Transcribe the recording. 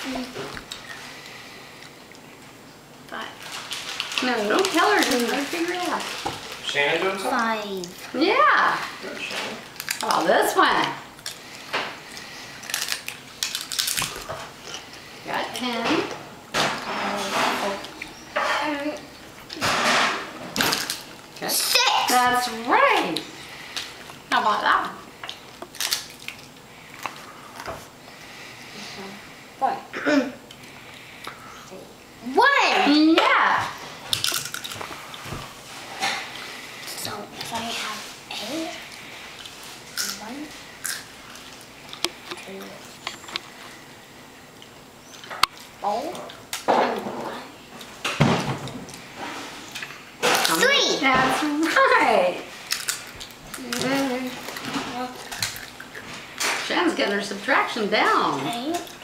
5. No, don't tell her. Just let her figure it out. Shannon doing something? 5. Yeah. Good, Shannon. Oh, this one. Got 10. Okay. 6. That's right. How about that one? 1. Yeah. So if I have A, 1, 2, 4, and 1. 3. That's right. Shannon's getting her subtraction down. Okay.